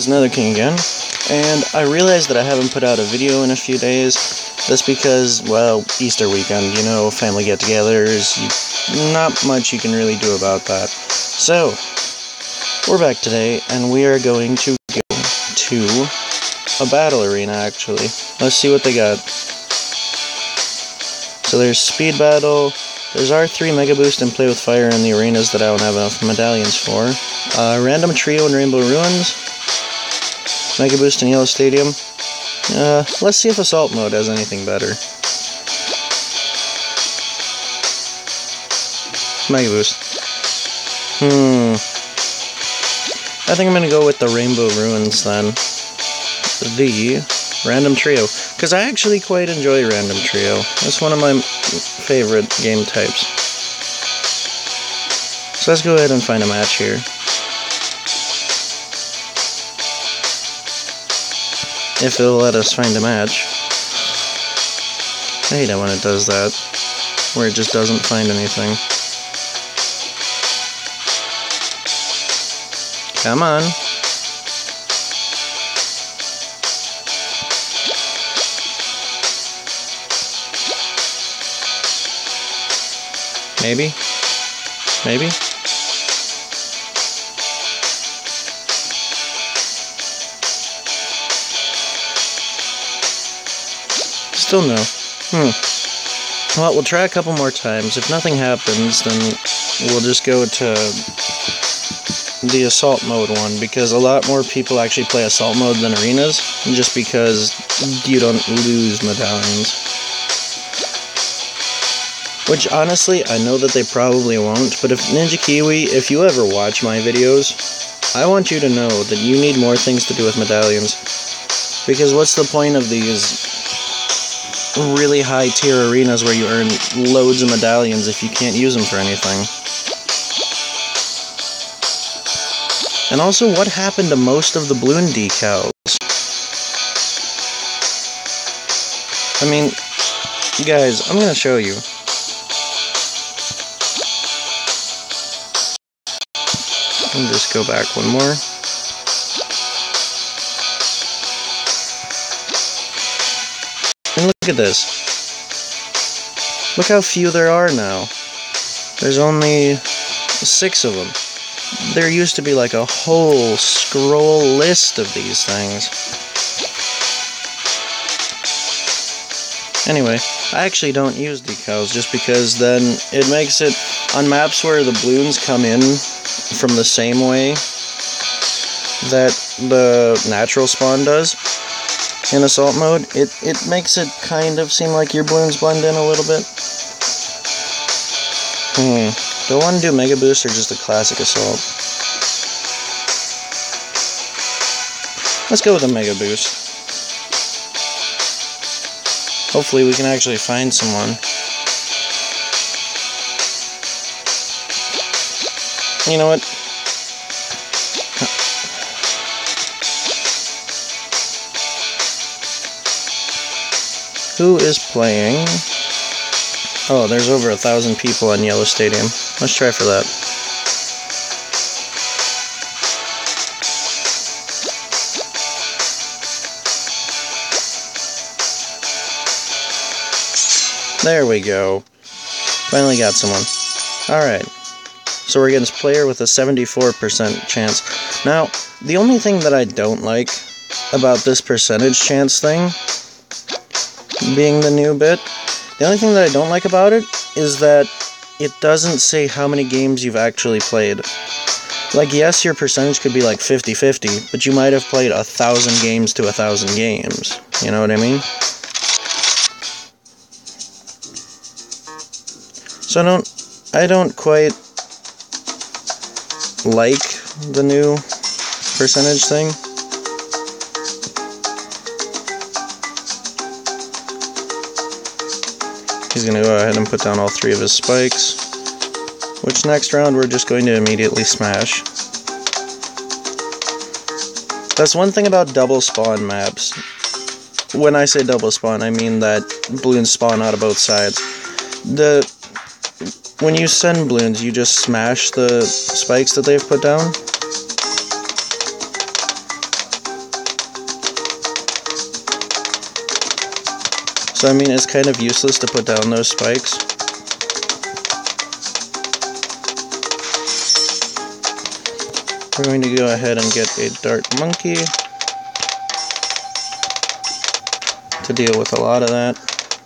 guys, Nether King again, and I realized that I haven't put out a video in a few days. That's because, well, Easter weekend, you know, family get-togethers, not much you can really do about that. So, we're back today, and we are going to go to a battle arena, actually. Let's see what they got. So there's speed battle, there's R3 Megaboost and play with fire in the arenas that I don't have enough medallions for. Random trio in Rainbow Ruins. Megaboost in Yellow Stadium. Let's see if Assault Mode has anything better. Megaboost. I think I'm gonna go with the Rainbow Ruins then. The Random Trio. Because I actually quite enjoy Random Trio. It's one of my favorite game types. So let's go ahead and find a match here. If it'll let us find a match. I hate it when it does that. Where it just doesn't find anything. Come on. Maybe? Maybe? Still no. Well, we'll try a couple more times. If nothing happens, then we'll just go to the Assault Mode one, because a lot more people actually play Assault Mode than Arenas, just because you don't lose medallions. Which, honestly, I know that they probably won't, but if Ninja Kiwi, if you ever watch my videos, I want you to know that you need more things to do with medallions. Because what's the point of these really high tier arenas where you earn loads of medallions if you can't use them for anything? And also, what happened to most of the balloon decals? I mean, guys, I'm gonna show you. I'll just go back one more. And look at this. Look how few there are now. There's only 6 of them. There used to be like a whole scroll list of these things. Anyway, I actually don't use decals just because then it makes it, on maps where the balloons come in from the same way that the natural spawn does in Assault Mode, it makes it kind of seem like your balloons blend in a little bit. Do I want to do Mega Boost or just a classic Assault? Let's go with a Mega Boost. Hopefully we can actually find someone. You know what? Who is playing? Oh, there's over 1,000 people on Yellow Stadium. Let's try for that. There we go. Finally got someone. Alright. So we're against player with a 74% chance. Now, the only thing that I don't like about this percentage chance thing, being the new bit, the only thing that I don't like about it is that it doesn't say how many games you've actually played. Like, yes, your percentage could be like 50-50, but you might have played 1,000 games to 1,000 games. You know what I mean? So I don't quite like the new percentage thing. He's going to go ahead and put down all 3 of his spikes, which next round we're just going to immediately smash. That's one thing about double spawn maps. When I say double spawn, I mean that balloons spawn out of both sides. When you send balloons, you just smash the spikes that they've put down. So I mean, it's kind of useless to put down those spikes. We're going to go ahead and get a dart monkey to deal with a lot of that.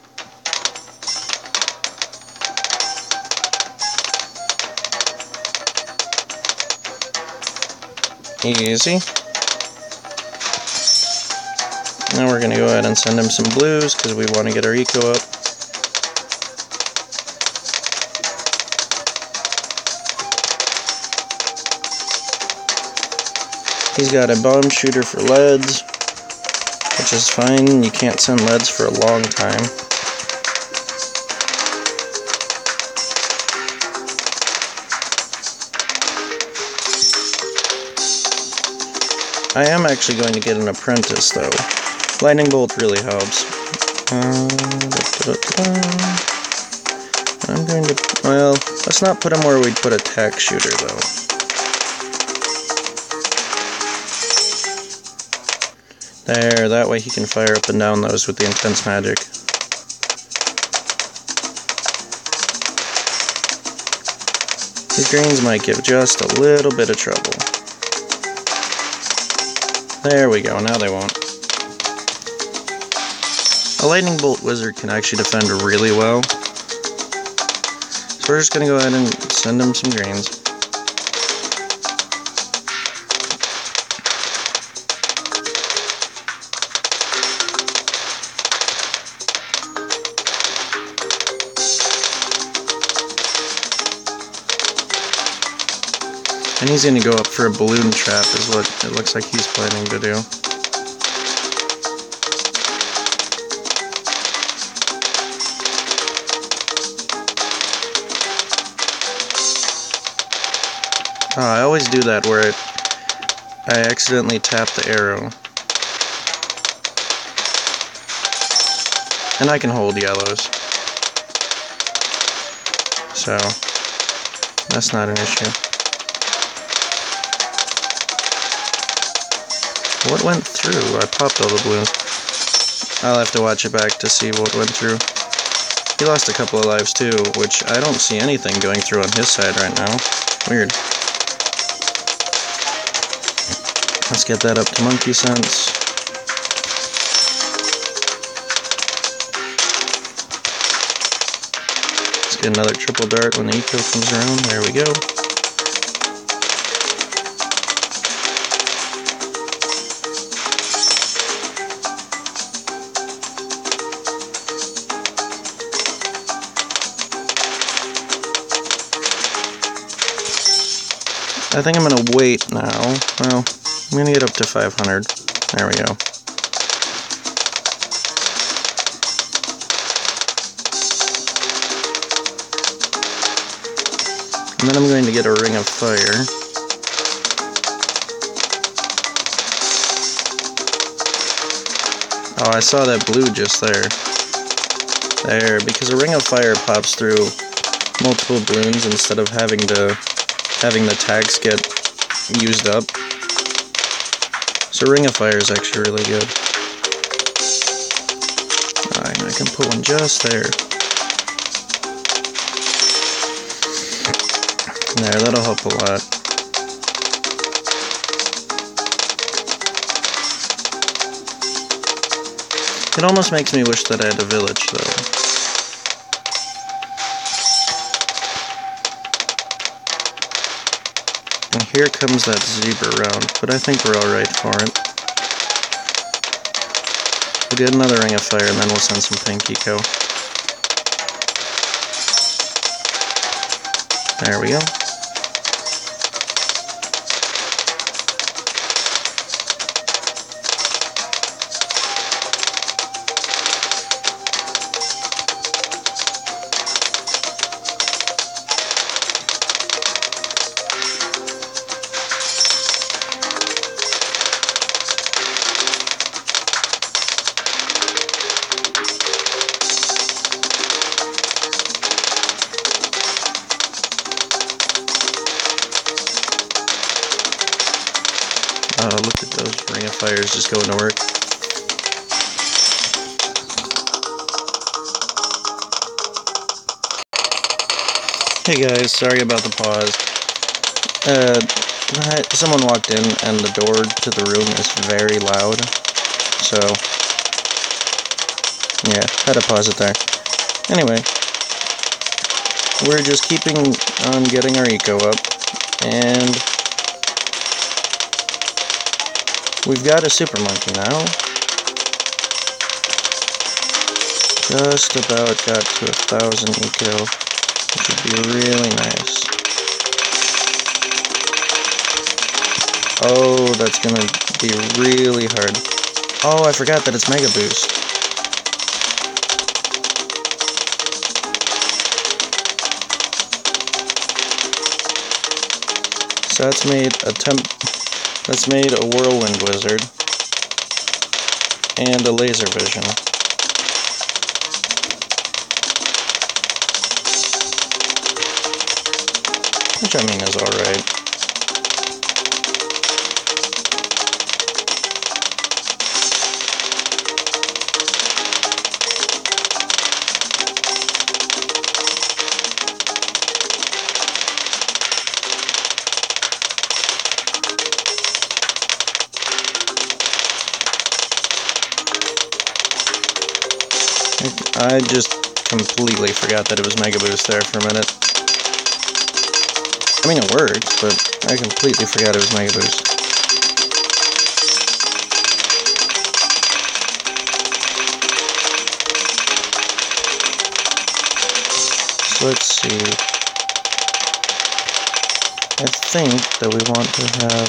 Easy. Now we're going to go ahead and send him some blues because we want to get our eco up. He's got a bomb shooter for leads, which is fine. You can't send leads for a long time. I am actually going to get an apprentice, though. Lightning bolt really helps. I'm going to... well, let's not put him where we'd put a tack shooter, though. There, that way he can fire up and down those with the intense magic. These greens might give just a little bit of trouble. There we go, now they won't. A lightning bolt wizard can actually defend really well. So we're just going to go ahead and send him some greens. And he's going to go up for a balloon trap is what it looks like he's planning to do. I always do that where I accidentally tap the arrow. And I can hold yellows. So, that's not an issue. What went through? I popped all the balloons. I'll have to watch it back to see what went through. He lost a couple of lives too, which I don't see anything going through on his side right now. Weird. Let's get that up to monkey sense. Let's get another triple dart when the eco comes around. There we go. I think I'm going to wait now. Well, I'm going to get up to 500. There we go. And then I'm going to get a ring of fire. Oh, I saw that blue just there. There, because a ring of fire pops through multiple balloons instead of having the tags get used up. So Ring of Fire is actually really good. Alright, I can put one just there. There, that'll help a lot. It almost makes me wish that I had a village, though. And here comes that zebra round, but I think we're alright for it. We'll get another Ring of Fire, and then we'll send some pink eco. There we go. Look at those Ring of Fires just going to work. Hey guys, sorry about the pause. Someone walked in and the door to the room is very loud. So, yeah, had to pause it there. Anyway, we're just keeping on getting our eco up, and we've got a super monkey now. Just about got to 1,000 eco, which would be really nice. Oh, that's gonna be really hard. Oh, I forgot that it's Megaboost. So that's made a whirlwind wizard and a laser vision. Which I mean is alright. I just completely forgot that it was Megaboost there for a minute. I mean, it worked, but I completely forgot it was Megaboost. So let's see. I think that we want to have...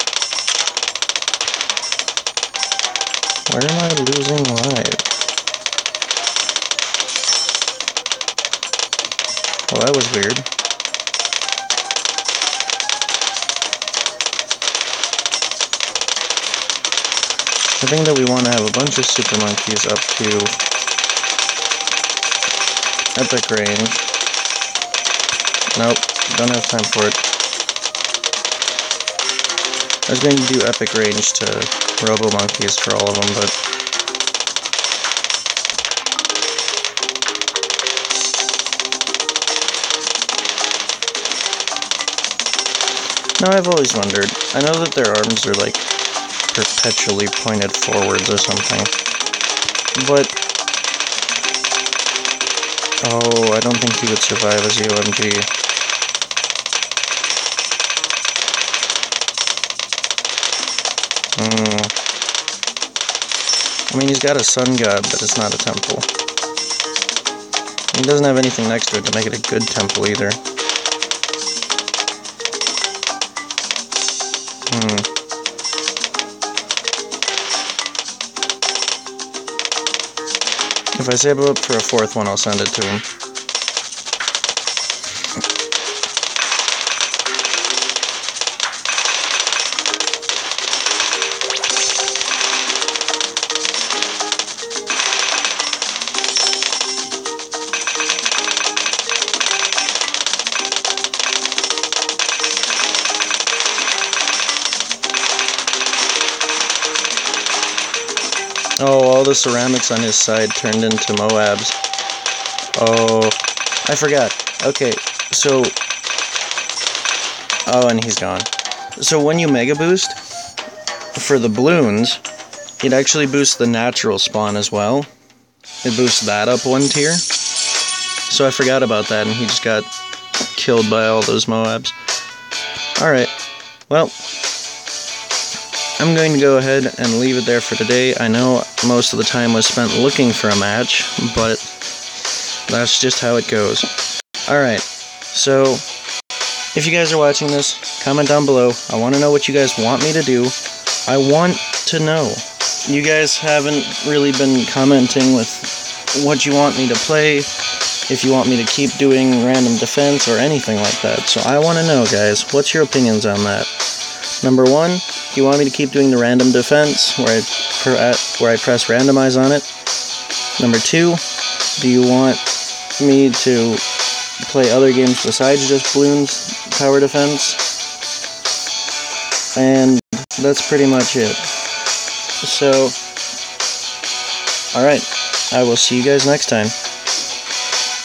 Where am I losing live? Well, that was weird. I think that we want to have a bunch of super monkeys up to epic range. Nope, don't have time for it. I was going to do epic range to robo monkeys for all of them, but now I've always wondered. I know that their arms are like perpetually pointed forwards or something, but oh, I don't think he would survive as UMG. I mean, he's got a sun god, but it's not a temple. He doesn't have anything next to it to make it a good temple either. If I save up for a fourth one, I'll send it to him. Oh, all the ceramics on his side turned into Moabs. Oh, I forgot. Okay, so... Oh, and he's gone. So when you Mega Boost, for the balloons, it actually boosts the natural spawn as well. It boosts that up one tier. So I forgot about that, and he just got killed by all those Moabs. Alright, well... I'm going to go ahead and leave it there for today. I know most of the time was spent looking for a match, but that's just how it goes. Alright, so if you guys are watching this, comment down below. I want to know what you guys want me to do. I want to know. You guys haven't really been commenting with what you want me to play, if you want me to keep doing random defense or anything like that. So I want to know, guys, what's your opinions on that? Number one, do you want me to keep doing the random defense where I press randomize on it? Number two, do you want me to play other games besides just Bloons Tower Defense? And that's pretty much it. So, alright, I will see you guys next time.